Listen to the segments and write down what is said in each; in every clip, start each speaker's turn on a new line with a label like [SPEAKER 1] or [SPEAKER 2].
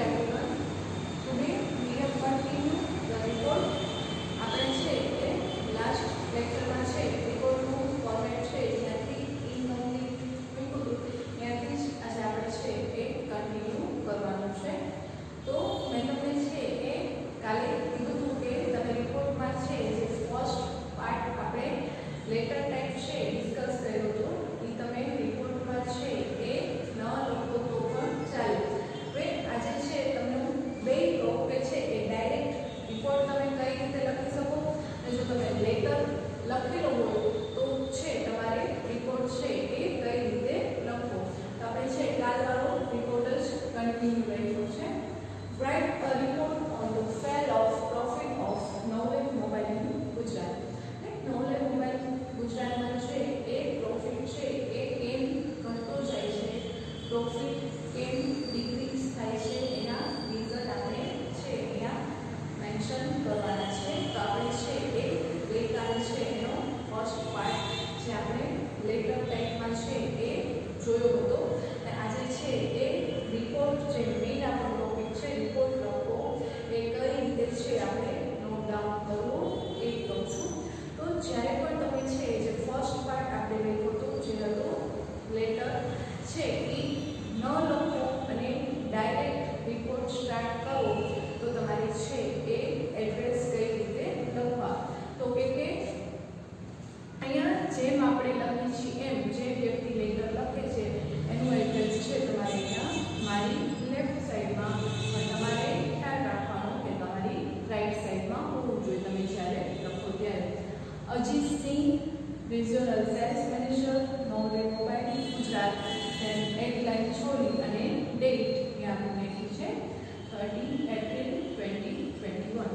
[SPEAKER 1] everyone. Today we have continued the report. આપણે છે કે લાસ્ટ લેક્ચરમાં છે રિપોર્ટનું ફોર્મેટ છે ત્યાંથી ઇનકમ્પ્લીટ મૂક્યું હતું ત્યાંથી જ આજે આપણે છે એ કન્ટિન્યુ કરવાનું છે. તો મેં તમને છે એ કાલે કીધું હતું કે તમે રિપોર્ટમાં છે જે ફર્સ્ટ પાર્ટ આપણે લેટર ટાઈપ છે ડિસ્કસ કર્યો હતો એ તમે રિપોર્ટમાં છે એ ન લખો તો પણ ચાલે. હવે આજે છે તમને હું બે કહું કે છે એ ડાયરેક્ટ રિપોર્ટ તમે કઈ રીતે લખી શકો અને જો તમે લેટર લખેલો હોય તો છે તમારે રિપોર્ટ છે એ કઈ રીતે લખવો. તો આપણે છે કાલવાળો રિપોર્ટ જ કન્ટિન્યુ રહ્યો છે. Write a report on the fall of profit of Knowledge Mobile in Gujarat. Knowledge Mobile ગુજરાતમાં છે એ પ્રોફિટ છે એ કેમ ઘટતો જાય છે, પ્રોફિટ કેમ ડિક્રીઝ થાય છે એના રીઝન આપણે છે અહીંયા મેન્શન કરવાના છે. તો આપણે છે એ ગઈકાલે છે એનો ફર્સ્ટ પાર્ટ જે આપણે લેટર ટાઈપમાં છે એ જોયો હતો અને આજે છે એ રિપોર્ટ જે મેઇન આપણો ટોપિક છે રિપોર્ટ લખવો એ કઈ રીતે છે આપણે નોટ ડાઉન કરવો એ કહું છું. તો જ્યારે પણ તમે છે જે ફર્સ્ટ પાર્ટ આપણે લખ્યો હતો જે હતો લેટર છે એ ન લખો અને ડાયરેક્ટ રિપોર્ટ સ્ટાર્ટ કરો તો તમારે છે એ એડ્રેસ કઈ રીતે લખવા. તો કે અહીંયા જેમ આપણે લખીએ છીએ એમ જે વ્યક્તિ લેટર લખે છે એનું એડ્રેસ છે તમારે અહીંયા મારી લેફ્ટ સાઈડમાં પણ તમારે ખ્યાલ રાખવાનો કે તમારી રાઈટ સાઈડમાં હોવું જોઈએ તમે જ્યારે લખો ત્યારે. Ajit Singh, regional sales manager, knowledge mobile Gujarat, headline છોડી અને ડેટ એ આપણે નાખી છે 30 April 2021.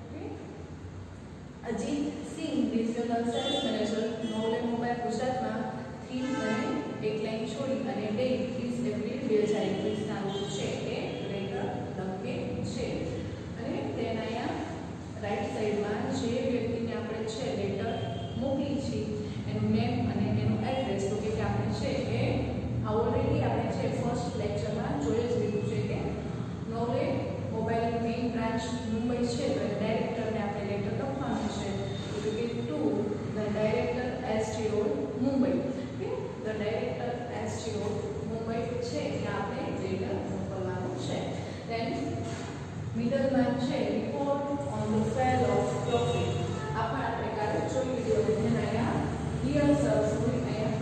[SPEAKER 1] Ajit Singh, regional sales manager, knowledge mobile ગુજરાતમાં 3 અને હેડલાઇન છોડી અને ડેટ 30 એપ્રિલ 2021 ના રોજ છે એ લેટર લખે છે. અને તેના અહીંયા રાઈટ સાઈડમાં જે વ્યક્તિને આપણે છે લેટર મોકલી છે એનું નેમ અને એનું એડ્રેસ. તો કે આપણે છે એ ઓલરેડી આપણે છે ફર્સ્ટ લેક્ચરમાં જોઈ જ લીધું છે કે knowledge mobile main branch Mumbai છે તો ડાયરેક્ટરને આપણે લેટર લખવાનું છે તો કે to the director ST road Mumbai. Okay, the director ST road Mumbai છે ત્યાં આપણે લેટર મોકલવાનું છે. દેન મિડલમાં છે report on the fall of profit. આ પણ આપણે કાલે જોઈ લીધું અને અહીંયા ડિયર સર સુધી અહીંયા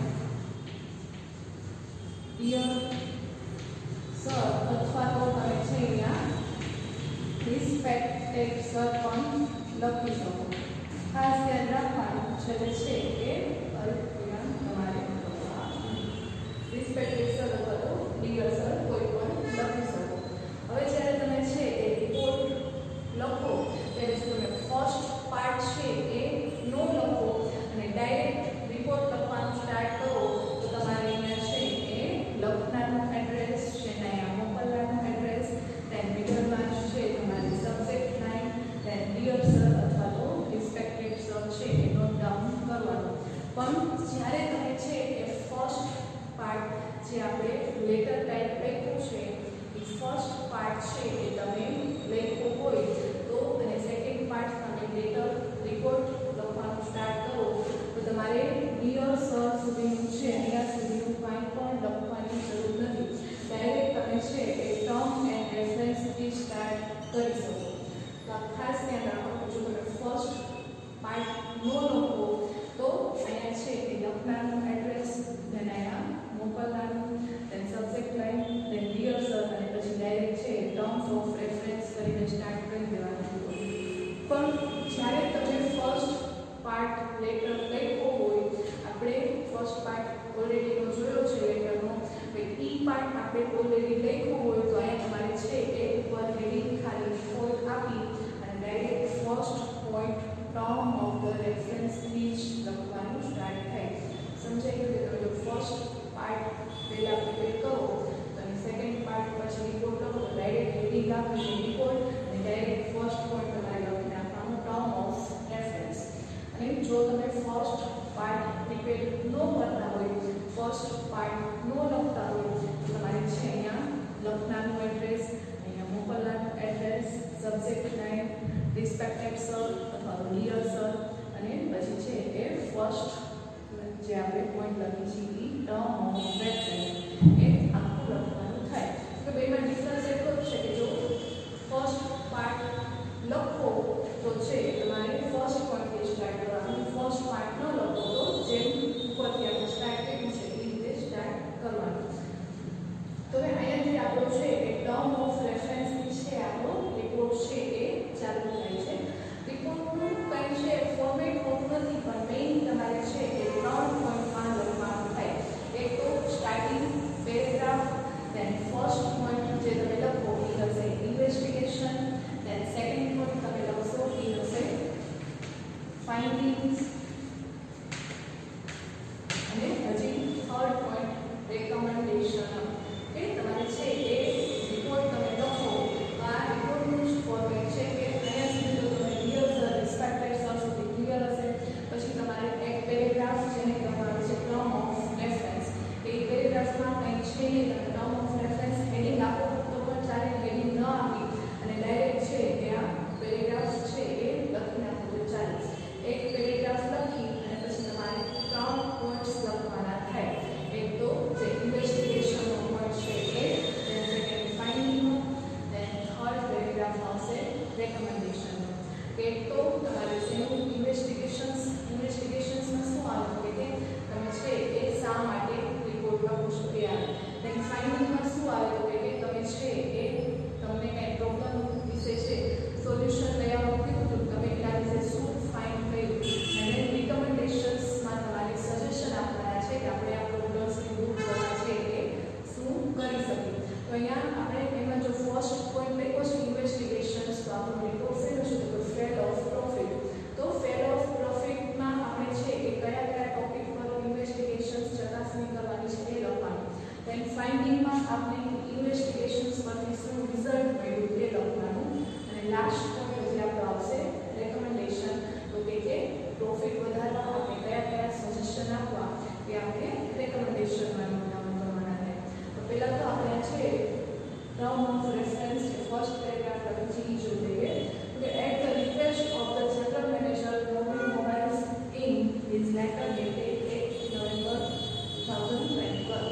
[SPEAKER 1] ડિયર સર અથવા તો તમે છે અહીંયા રિસ્પેક્ટેડ સર પણ લખી શકો. ખાસ ધ્યાન રાખવાનું છે કે અલ્પવિરામ તમારે રિસ્પેક્ટેડ સર અથવા તો ડિયર સર કોઈ પણ લખી શકો. હવે જ્યારે તમે છે એ રિપોર્ટ લખો ત્યારે જો તમે ફર્સ્ટ પાર્ટ છે એ નો લખો અને ડાયરેક્ટ રિપોર્ટ લખવાનું સ્ટાર્ટ કરો તો તમારે અહીંયા છે એ લખનારનું એડ્રેસ છે ને અહીંયા મોકલનારનું એડ્રેસ દેન મિડલમાં છે તમારી subject line then dear sir અથવા તો રિસ્પેક્ટેડ સર છે એ નોટ ડાઉન કરવાનું. પણ જ્યારે તમે છે એ ફર્સ્ટ પાર્ટ જે આપણે લેટર ટાઈપ લખ્યું છે એ ફર્સ્ટ પાર્ટ છે એ તમે લખ્યો હોય તો અને સેકન્ડ પાર્ટ તમે લેટર રિપોર્ટ લખવાનું સ્ટાર્ટ કરો તો તમારે ડિયર સર સુધીનું છે અહીંયા સુધીનું કાંઈ પણ લખવાની જરૂર નથી. ડાયરેક્ટ તમે છે એ ટર્મ એન્ડ રેફરન્સથી સ્ટાર્ટ કરી શકો. તો ખાસ ધ્યાન રાખો જો તમે ફર્સ્ટ પાર્ટ નો લખો તો અહીંયા છે એ લખનારનું એડ્રેસ દેન અહીંયા મોકલનારનું then subject line then dear sir અને પછી ડાયરેક્ટ છે ટર્મ્સ ઓફ રેફરન્સ કરીને સ્ટાર્ટ કરી દેવાનું. પણ જ્યારે તમે ફર્સ્ટ પાર્ટ લેટર લખ્યો હોય આપણે ફર્સ્ટ પાર્ટ ઓલરેડી જોયો છે લેટરનો ઈ પાર્ટ આપણે ઓલરેડી લખ્યો હોય તો અહીંયા તમારે છે એ ઉપર હેડિંગ ખાલી રિપોર્ટ આપી અને direct first point term of the રેફરન્સથી જ લખવાનું સ્ટાર્ટ થાય. સમજાઈ ગયું કે તમે ફર્સ્ટ પાર્ટ પહેલાં પ્રિપેર કરો અને સેકન્ડ પાર્ટ પછી રિપોર્ટ લખો તો ડાયરેક્ટ હેડિંગ આપીને રિપોર્ટ અને ડાયરેક્ટ ફર્સ્ટ પોઈન્ટ તમારે લખી નાખવાનું ટર્મ ઓફ રેફરન્સ. અને જો તમે ફર્સ્ટ પાર્ટ પ્રિપેર ન કરતા હોય ફર્સ્ટ પાર્ટ ન લખતા હોય તો તમારે છે અહીંયા લખનારનું એડ્રેસ અહીંયા ફર્સ્ટ જે આપણે પોઈન્ટ લખી છે એ ટર્મ ઓફ રેફરન્સ એ આખું લખવાનું થાય. તો બેમાં ડિફરન્સ એટલો જ છે કે જો ફર્સ્ટ પાર્ટ લખો તો છે તમારે ફર્સ્ટ પોઈન્ટથી સ્ટાર્ટ કરવાનું. ફર્સ્ટ પાર્ટ ન લખો તો જેમ ઉપરથી આપણે સ્ટાર્ટ કર્યું છે એ રીતે સ્ટાર્ટ કરવાનું. તો હવે અહીંયાથી આપણો છે એ ટર્મ ઓફ રેફરન્સની છે આપણો રિપોર્ટ છે એ ચાલુ થાય છે. રિપોર્ટનું કંઈ છે ફોર્મેટ હોતું નથી, પણ મેઇન તમારે છે એ 3 પોઈન્ટમાં લખવાનું થાય. એક તો starting paragraph, then first point જે તમે લખો એ હશે ઇન્વેસ્ટિગેશન, then સેકન્ડ પોઈન્ટ તમે લખશો એ હશે ફાઇન્ડિંગ્સ, અને હજી થર્ડ પોઈન્ટ રેકમેન્ડેશન. કે તમારે છે એ રિપોર્ટ તમે લખો આ રિપોર્ટનું જ ફોર્મેટ છે કે અહીંયા સુધી તો તમે ક્લિયર સર રિસ્પેક્ટેડ સર સુધી ક્લિયર હશે. પછી તમારે એક પેરેગ્રાફ જેને કહેવામાં આવે છે ટર્મ ઓફ રેફરન્સ, એ પેરેગ્રાફમાં કંઈ છે નહીં, તમે ટર્મ ઓફ રેફરન્સ હેડિંગ આપો તો પણ ચાલે, હેડિંગ ન આપી અને ડાયરેક્ટ છે કે આ પેરેગ્રાફ છે એ લખી નાખો તો ચાલે. એક પેરેગ્રાફ લખી અને પછી તમારે 3 પોઈન્ટ્સ લખવાના થાય. એક તો જે ઇન્વેસ્ટિગેશનનો પોઈન્ટ છે એ, then સેકન્ડ ફાઇન્ડિંગનો, then થર્ડ પેરેગ્રાફ આવશે રેકમેન્ડેશનનો. કે તો તમારે તેનું ઇન્વેસ્ટિગેશન્સમાં શું આવે કે તમે છે એ શા માટે રિપોર્ટ લખો છો એ આવે. then ફાઇન્ડિંગમાં શું આવે તો કે તમે છે એ તમને કંઈ પ્રોબ્લેમ વિશે છે સોલ્યુશન લઈ આવવાનું કીધું તો તમે એના વિશે શું ફાઇન્ડ કર્યું. અને રિકમેન્ડેશન્સમાં તમારે સજેશન આપવાના છે કે આપણે આ પ્રોબ્લેમ્સને દૂર કરવા છે એ શું કરી શકીએ. તો અહીંયા આપણે એમાં જો ફર્સ્ટ પોઈન્ટ લખ્યો છે ઇન્વેસ્ટિગેશન્સ, તો આપણો રિપોર્ટ શેનો છે તો ફેલ ઓફ પ્રોફિટ. તો ફેલ ઓફ પ્રોફિટમાં આપણે છે એ કયા કયા ટોપિક પર ઇન્વેસ્ટિગેશન્સ ચકાસણી કરવાની છે એ લખવાનું. then ફાઇન્ડિંગમાં આપણે ઇન્વેસ્ટિગેશન્સ પરથી શું રિઝલ્ટ મળ્યું એ લખવાનું. અને લાસ્ટ પોઈન્ટ જે આપણો આવશે રેકમેન્ડેશન, તો કે પ્રોફિટ વધારવા આપણે કયા કયા સજેશન આપવા એ આપણે રેકમેન્ડેશનમાં નોંધવાનું કરવાના છે. તો પહેલા તો આપણે છે ટર્મ ઓફ રેફરન્સ જે ફર્સ્ટ પેરેગ્રાફ લખી છે એ જોઈ લઈએ. કે at the request of the general manager government mobiles in his letter dated 8 November 2021.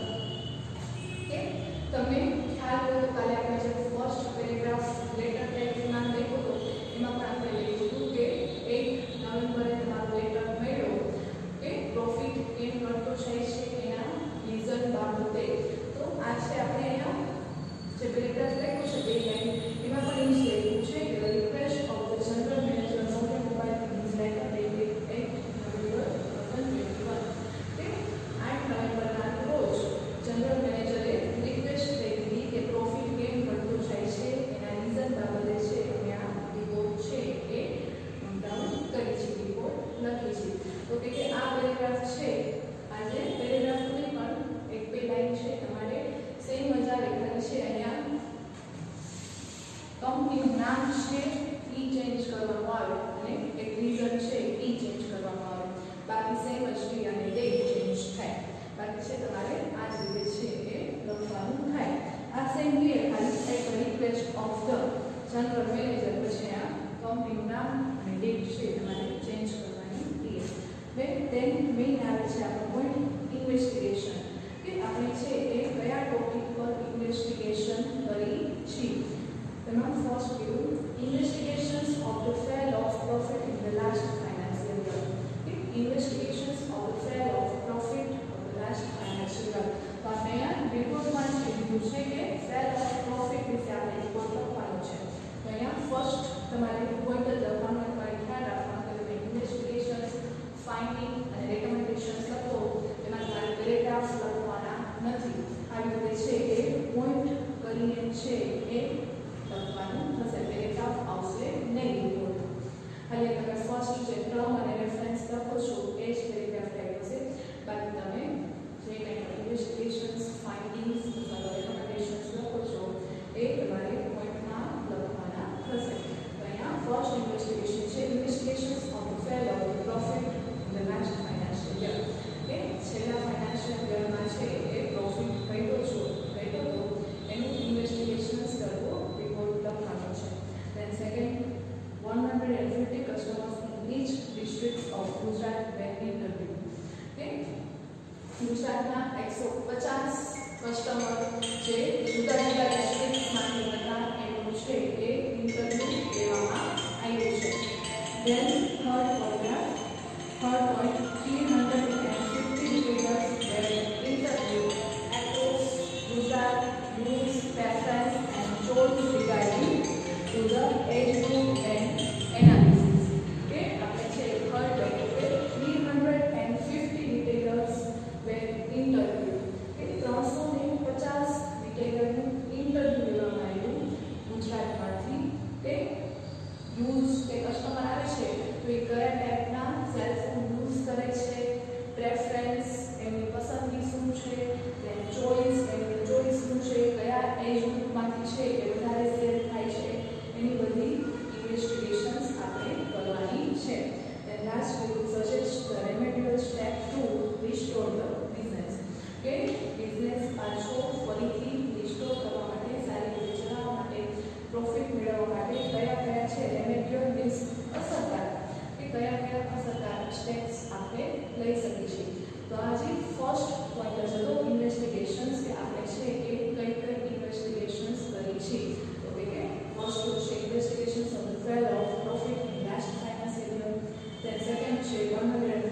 [SPEAKER 1] કે તમને ખ્યાલ હોય તો કાલે આપણે જે ફર્સ્ટ પેરેગ્રાફ લેટર ટેક્સમાં લખ્યો હતો એમાં પણ આપણે લખ્યું હતું કે 8 નવેમ્બરે તમારો લેટર મળ્યો કે પ્રોફિટ કેમ કરતો જાય છે એના રીઝન બાબતે. તો આ છે આપણે અહીંયા જે પેરેગ્રાફ લખ્યો છે બે લાઈન એમાં પણ એ જ લખ્યું છે કે request of the general manager government mobile in letter dated 8 November 2021. કે 8 નવેમ્બરના રોજ જનરલ મેનેજરે રિક્વેસ્ટ કરી કે પ્રોફિટ કેમ કરતો જાય છે એના રીઝન બાબતે છે અમે આ રિપોર્ટ છે એ નોંધાવણ કરી છે, રિપોર્ટ લખી છે. તો કે આ પેરેગ્રાફ છે આજે પેરેગ્રાફ નહીં પણ એક બે લાઈન છે તમારે સેમ મજા લખવાની છે. અહીંયા કંપનીનું નામ છે ઈ ચેન્જ કરવામાં આવે અને એક રીઝન છે ઈ ચેન્જ કરવામાં આવે. બાકી સેમ જ ડી અને ડેટ ચેન્જ થાય. બાકી છે તમારે આ જ રીતે છે એ લખવાનું થાય. આ સેમ ક્લિયર, ખાલી એક request of the general manager, પછી આ કંપનીનું નામ અને ડેટ છે તમારે ચેન્જ કરવાની ક્લિયર. then મેઇન આવે છે આપણો પોઈન્ટ ઇન્વેસ્ટિગેશન, કે આપણે છે એ કયા ટોપિક પર ઇન્વેસ્ટિગેશન કરી છે. તેમાં ફર્સ્ટ કીધું investigations of the fall of profit in the last financial year. Investigations of the fall of profit of the last financial year. તો આપણે અહીંયા રિપોર્ટમાં જ કીધું છે કે ફેલ ઓફ પ્રોફિટ વિશે આપણે રિપોર્ટ લખવાનો છે. તો અહીંયા ફર્સ્ટ તમારે પોઈન્ટ જ લખવાનું, તમારે ખ્યાલ રાખવાનું કે તમે ઇન્વેસ્ટિગેશન્સ, ફાઇન્ડિંગ અને રેકમેન્ડેશન્સ લખો એમાં તમારે પેરેગ્રાફ લખવાના નથી. આવી રીતે છે એ પોઈન્ટ કરીને છે એ લખવાનું થશે. પેરેગ્રાફ આવશે નહીં રિપોર્ટ. ખાલી તમે ફર્સ્ટ જે ટર્મ અને રેફરન્સ લખો છો એ જ પેરેગ્રાફ ટાઈપ હશે. બાકી તમે જે કંઈ ઇન્વેસ્ટિગેશન્સ, ફાઇન્ડિંગ્સ અથવા રેકમેન્ડેશન્સ લખો છો એ તમારે પોઈન્ટમાં લખવાના થશે. તો અહીંયા ફર્સ્ટ ઇન્વેસ્ટિગેશન છે investigations of the fall of the profit in the last financial year. કે છેલ્લા ફાઇનાન્શિયલ યરમાં છે એ પ્રોફિટ ઘટ્યો હતો એનું ઇન્વેસ્ટિગેશન્સ કરવો, રિપોર્ટ લખવાનો છે. then second 150 customers in each to the age group and analysis. Okay, આપણે છે થર્ડ કે 350 retailers were interviewed. કે 350 retailerનું ઇન્ટરવ્યુ લેવામાં આવ્યું ગુજરાતમાંથી. કે યુઝ કે કસ્ટમર આવે છે તો એ કયા ટાઈપના સેલ ફોન યુઝ કરે છે, પ્રેફરન્સ એમની પસંદગી શું છે, તેની ચોઇસ એમની ચોઇસ શું છે, કયા એજ ગ્રુપમાંથી છે કે વધારે સેલ થાય છે, એની બધી ઇન્વેસ્ટિગેશન્સ આપણે કરવાની છે. Then last we will suggest the remedial step to restore the business. કે બિઝનેસ પાછો ફરીથી રિસ્ટોર કરવા માટે, સારી રીતે ચલાવવા માટે, પ્રોફિટ મેળવવા માટે કયા કયા છે રેમેડિયલ મીન્સ અસરકારક કે કયા અસરકારક સ્ટેપ્સ આપણે લઈ શકીએ છીએ. તો આજે ફર્સ્ટ પોઈન્ટ હતો ઇન્વેસ્ટિગેશન્સ કે આપણે છે એ કઈ ઇન્વેસ્ટિગેશન્સ કરી છે. તો કે ફર્સ્ટ છે investigations of the fall of profit in last financial year. then second છે 100